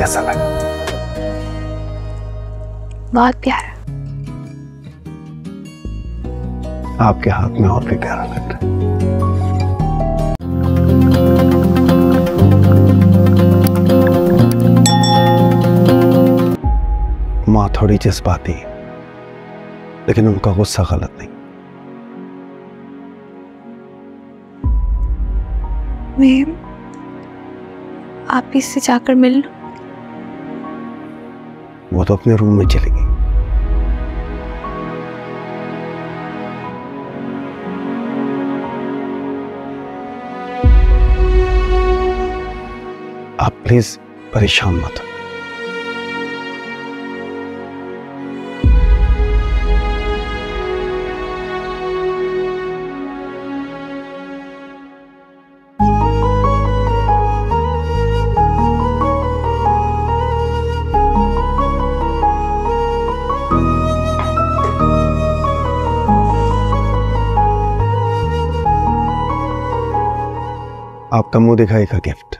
कैसा लगा? बहुत प्यारा। आपके हाथ में और भी प्यारा लग रहा है। माँ थोड़ी जज्बाती है, लेकिन उनका गुस्सा गलत नहीं। मैं आप इससे जाकर मिल लूं? वो तो अपने रूम में चली गई। आप प्लीज परेशान मत हो। आपका मुंह दिखाएगा गिफ्ट।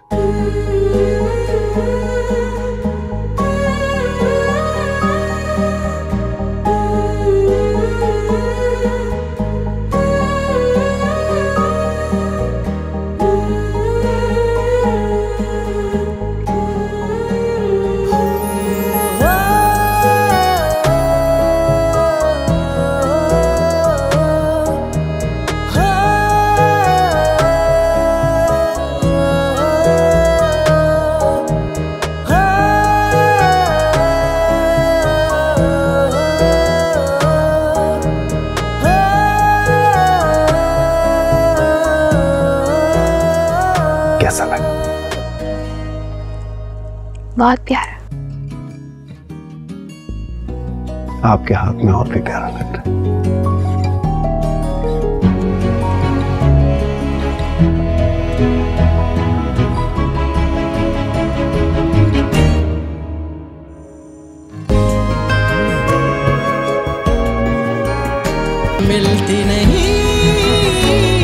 कैसा लगा? बहुत प्यारा। आपके हाथ में और भी प्यारा लग रहा है। मिलती नहीं